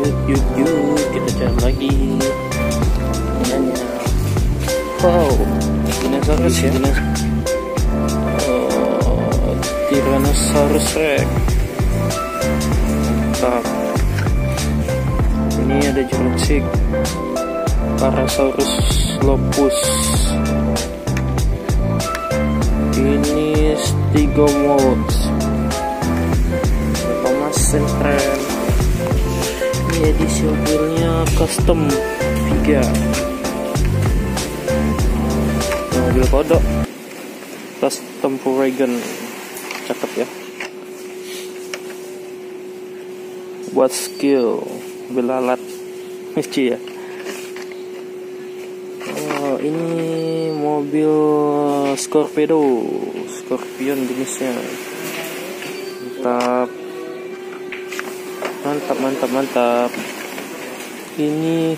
Yuk, kita cari lagi. Wow, dinosaurus ya. Tyrannosaurus Rex. Mantap. Ini ada Jurassic, Parasaurus Lopus. Ini Stegosaurus. Thomas Central. Ini edisi mobilnya custom figure. Mobil kodok custom Volkswagen, cakep ya. Buat skill belalat lucu ya. Oh, ini mobil Scorpion jenisnya. Mantap. Ini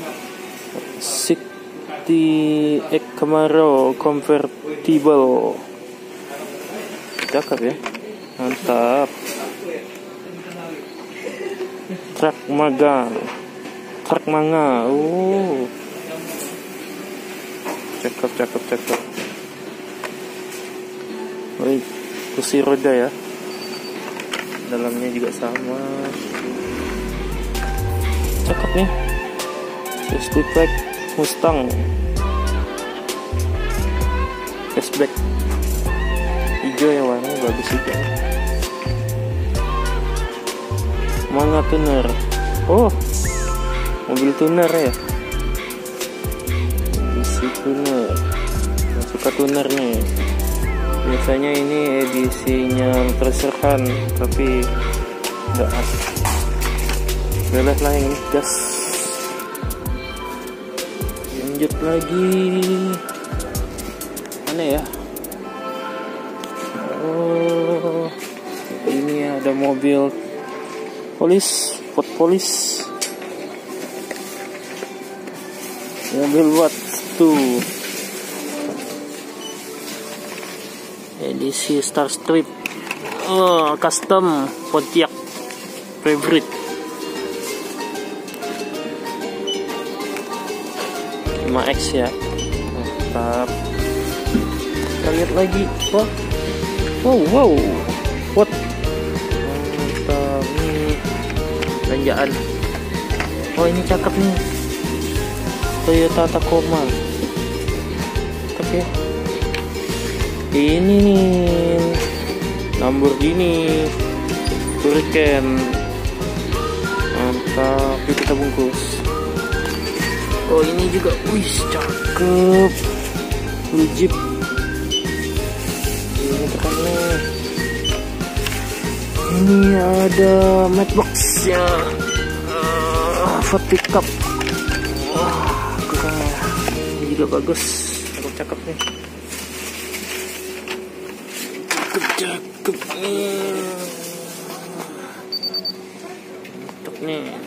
City Camaro convertible, cakep ya. Mantap. Truk manga. Cakep. Wih, kursi roda ya. Dalamnya juga sama. Cakep nih. Speedback Mustang Fastback hijau ya, warnanya bagus juga. Manga tuner. Oh, mobil tuner ya. Isi tuner. Suka tuner nih. Biasanya ini edisinya terserhan, tapi enggak asik. Belah lah yang ini, gas. Lanjut lagi. Mana ya? Oh, ini ada mobil polis. Mobil Wattu. Edisi Starstrip. Oh, custom Pontiac favorite. 5X ya. Mantap. Kita lihat lagi. Wow. What? Mantap nih. Belanjaan. Oh, ini cakep nih. Toyota Tacoma. Oke. Ini nih Lamborghini Hurricane. Mantap. Yuk kita bungkus. Oh, ini juga, wih, cakep. Blue Jeep. Ini keren nih. Ini ada Matchbox ya. Ford pickup. Wah, keren. Ini juga bagus. Cakep nih. Cakep nih. Mantap nih.